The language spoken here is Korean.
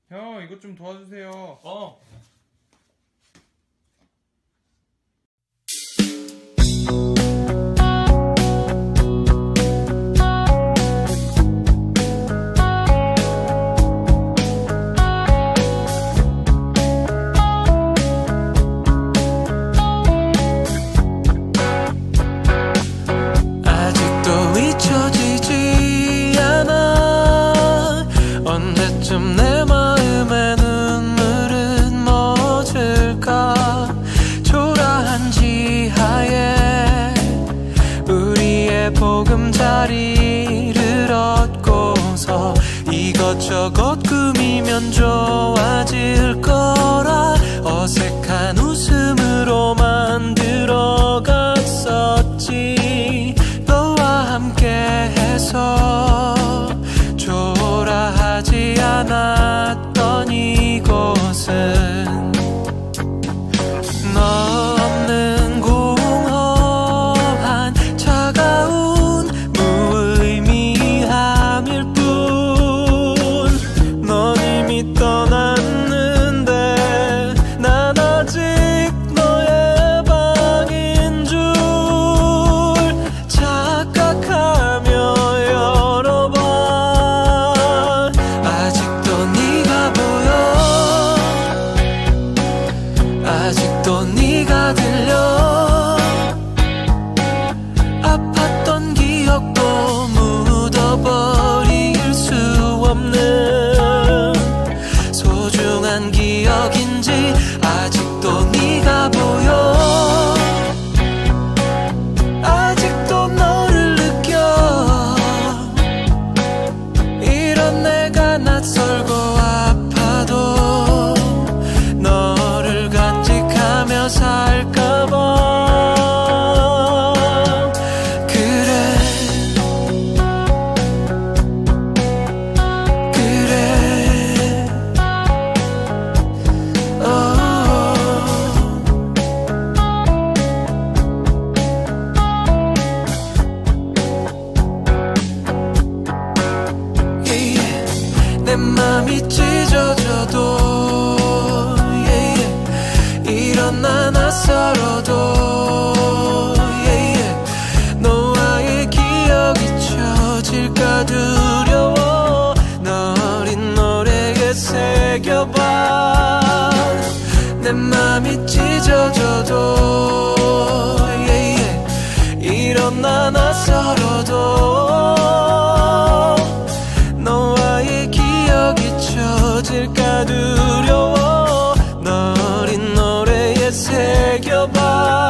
형, 이것 좀 도와주세요. 아직도 잊혀지지 않아. 언제쯤 내 마음에 눈물은 멎을까. 초라한 지하에 우리의 보금자리를 얻고서 이것저것 꾸미면 좋아질 거라 어색한 웃음으로 만들어갔었지. 너와 함께해서 초라하지 않았던 이곳은 너 없는 공허한 차가운 무의미함일 뿐. 넌 이미 떠났는데 난 아직 너의 방인 줄 착각하며 열어봐. 아직도 네가 보여. 아직도 네가 들려. 아팠던 기억도 묻어버릴 수 없는 소중한 기억인지 아직도 네가 보여. 아직도 너를 느껴. 이런 내가 낯설고 아파도 너를 간직하며 살까봐. 그래 내 맘이 찢어져도 일어나 낯설어도 너와의 기억이 잊혀질까 두려워. 너 어린 노래에 새겨봐. 내 맘이 찢어져도 일어나 낯설어도 너와의 기억이 잊혀질까 두려워. 너 어린 노래에 새겨봐.